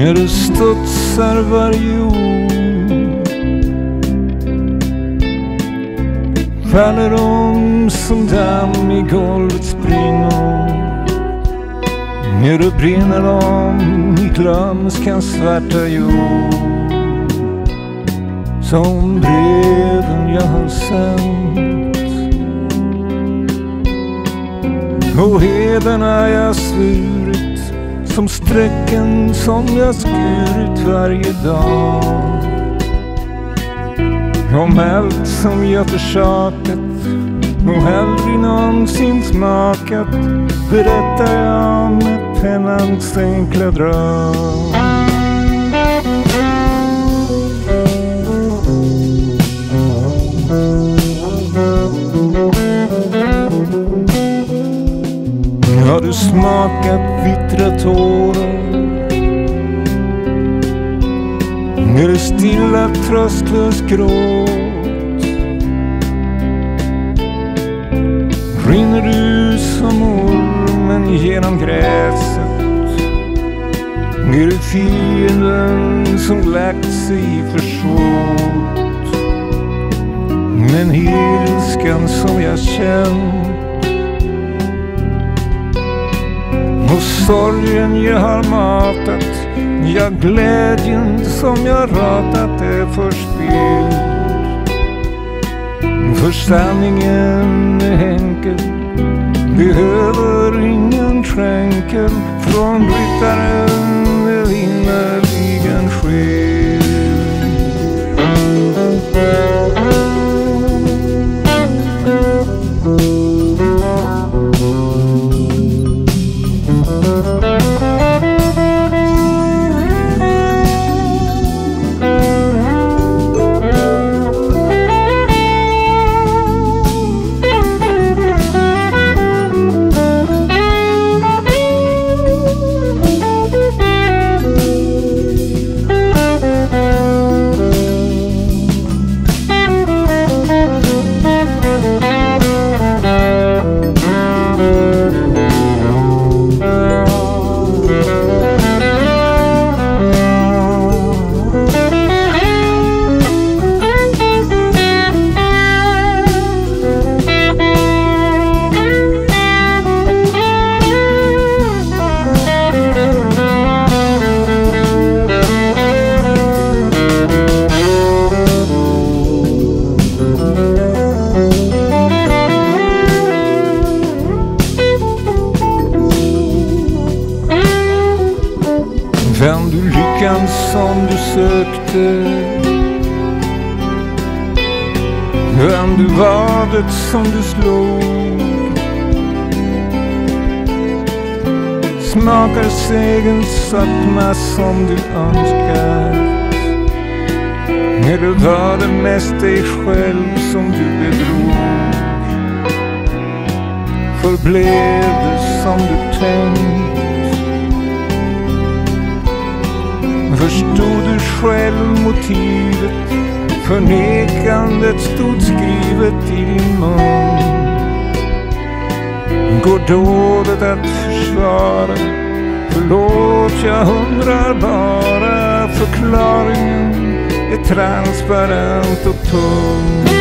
när du studsar varje ord, faller om som damm i golvets springor, när du brinner om i glömskans svarta jord, som breven jag har sänt och heden jag svurit, som strecken som jag skurit varje dag. Om allt som jag försakat och aldrig någonsin smakat, berättar jag med pennans enkla drag. Har du smakat bittra tårar, när du stilla tröstlös gråt, rinner du som ormen genom gräset, när du fienden som lagt sig försvårt, men ilskan som jag känt och sorgen jag har matat, ja, glädjen som jag ratat är förspilld. För sanningen är enkel, behöver ingen skänkel från ryttaren med innerligen själ. Fann du lyckan som du sökte? Fann du vadet som du slog? Smakar segern sötma som du önskar? När du var det mest dig själv som du bedrog? Förblev det som du tänkt? Förstod du själv motivet? Förnekandet stod skrivet i din mun. Går dådet att försvara? Förlåt, jag undrar bara. Förklaringen är transparent och tung.